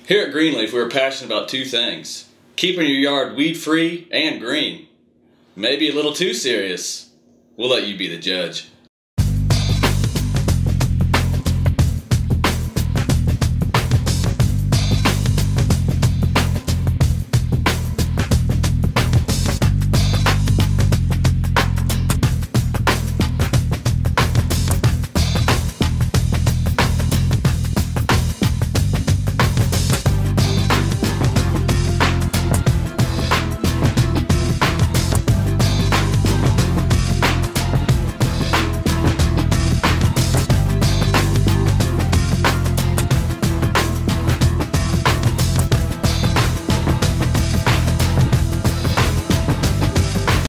Here at Greenleaf, we're passionate about two things: keeping your yard weed-free and green. Maybe a little too serious. We'll let you be the judge.